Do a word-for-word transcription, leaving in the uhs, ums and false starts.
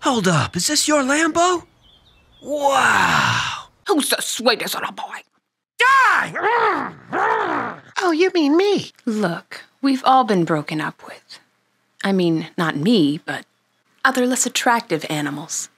Hold up, is this your Lambo? Wow! Who's the sweetest little boy? Die! Oh, you mean me? Look, we've all been broken up with. I mean, not me, but other less attractive animals.